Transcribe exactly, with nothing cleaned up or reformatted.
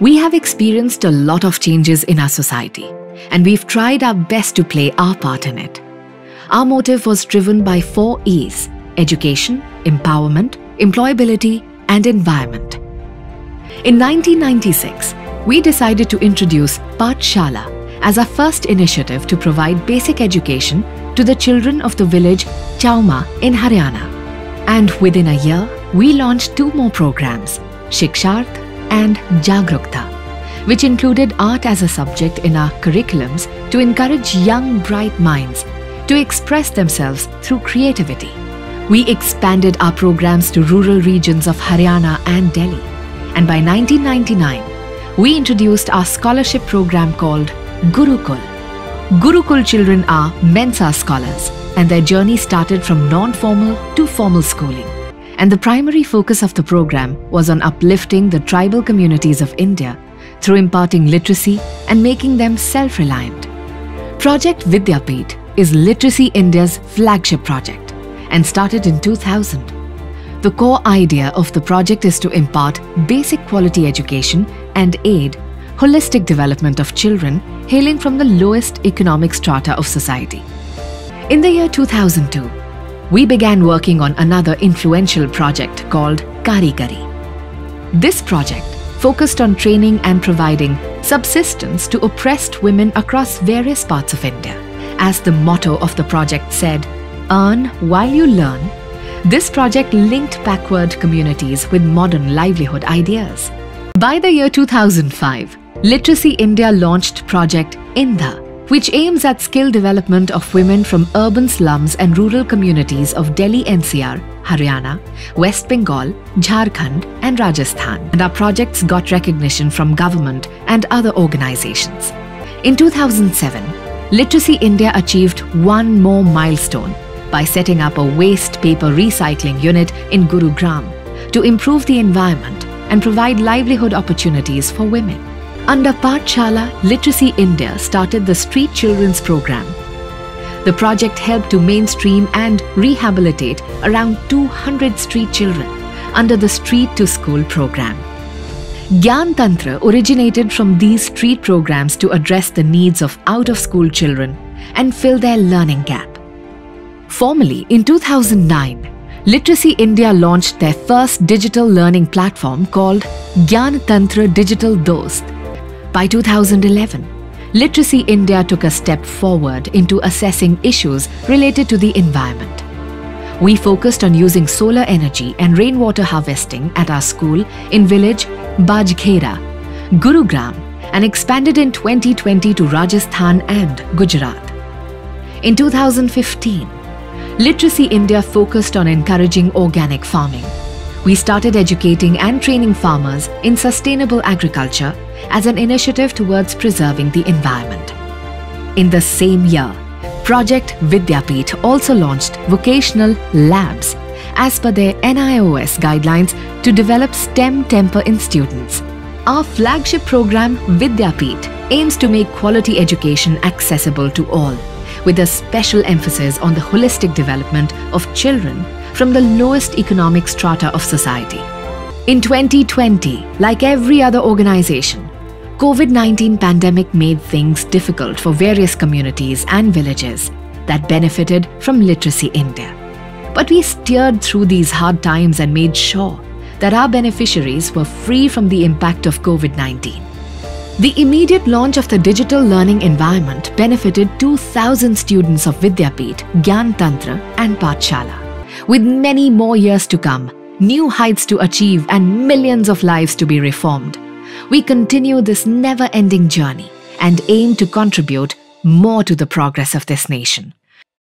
We have experienced a lot of changes in our society, and we've tried our best to play our part in it. Our motive was driven by four E's: education, empowerment, employability, and environment. In nineteen ninety-six, we decided to introduce Pathshala as our first initiative to provide basic education to the children of the village Chauma in Haryana. And within a year, we launched two more programs, Shiksharth and Jagrukta, which included art as a subject in our curriculums to encourage young, bright minds to express themselves through creativity. We expanded our programs to rural regions of Haryana and Delhi. And by nineteen ninety-nine, we introduced our scholarship program called Gurukul. Gurukul children are Mensa scholars, and their journey started from non-formal to formal schooling. And the primary focus of the program was on uplifting the tribal communities of India through imparting literacy and making them self-reliant. Project Vidyapeeth is Literacy India's flagship project and started in two thousand. The core idea of the project is to impart basic quality education and aid holistic development of children hailing from the lowest economic strata of society. In the year two thousand two, we began working on another influential project called Karigari. This project focused on training and providing subsistence to oppressed women across various parts of India. As the motto of the project said, "Earn while you learn," this project linked backward communities with modern livelihood ideas. By the year two thousand five, Literacy India launched Project Indha, which aims at skill development of women from urban slums and rural communities of Delhi N C R, Haryana, West Bengal, Jharkhand, and Rajasthan. And our projects got recognition from government and other organizations. In two thousand seven, Literacy India achieved one more milestone by setting up a waste paper recycling unit in Gurugram to improve the environment and provide livelihood opportunities for women. Under Pathshala, Literacy India started the Street Children's Program. The project helped to mainstream and rehabilitate around two hundred street children under the Street to School program. Gyan Tantra originated from these street programs to address the needs of out-of-school children and fill their learning gap. Formally, in two thousand nine, Literacy India launched their first digital learning platform called Gyan Tantra Digital Dost. By two thousand eleven, Literacy India took a step forward into assessing issues related to the environment. We focused on using solar energy and rainwater harvesting at our school in village Bajkhera, Gurugram, and expanded in twenty twenty to Rajasthan and Gujarat. In two thousand fifteen, Literacy India focused on encouraging organic farming. We started educating and training farmers in sustainable agriculture as an initiative towards preserving the environment. In the same year, Project Vidyapeeth also launched vocational labs as per their N I O S guidelines to develop STEM temper in students. Our flagship program Vidyapeeth aims to make quality education accessible to all, with a special emphasis on the holistic development of children from the lowest economic strata of society. In twenty twenty, like every other organization, COVID nineteen pandemic made things difficult for various communities and villages that benefited from Literacy India. But we steered through these hard times and made sure that our beneficiaries were free from the impact of COVID nineteen. The immediate launch of the digital learning environment benefited two thousand students of Vidyapeeth, Gyan Tantra and Pathshala. With many more years to come, new heights to achieve and millions of lives to be reformed, we continue this never-ending journey and aim to contribute more to the progress of this nation.